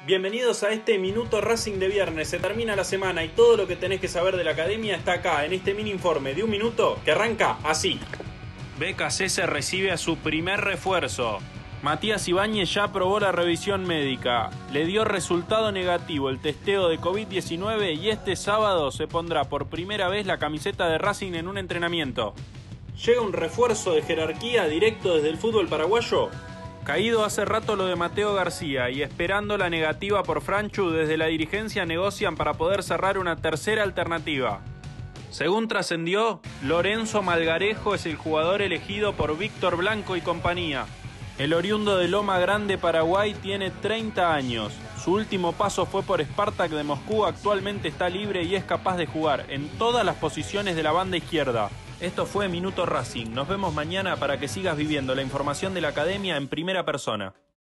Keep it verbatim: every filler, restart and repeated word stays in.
Bienvenidos a este Minuto Racing de viernes. Se termina la semana y todo lo que tenés que saber de la academia está acá, en este mini informe de un minuto que arranca así. B K C se recibe a su primer refuerzo. Matías Ibáñez ya aprobó la revisión médica. Le dio resultado negativo el testeo de COVID diecinueve y este sábado se pondrá por primera vez la camiseta de Racing en un entrenamiento. ¿Llega un refuerzo de jerarquía directo desde el fútbol paraguayo? Caído hace rato lo de Mateo García y esperando la negativa por Franchu, desde la dirigencia negocian para poder cerrar una tercera alternativa. Según trascendió, Lorenzo Malgarejo es el jugador elegido por Víctor Blanco y compañía. El oriundo de Loma Grande, Paraguay, tiene treinta años. Su último paso fue por Spartak de Moscú, actualmente está libre y es capaz de jugar en todas las posiciones de la banda izquierda. Esto fue Minuto Racing. Nos vemos mañana para que sigas viviendo la información de la academia en primera persona.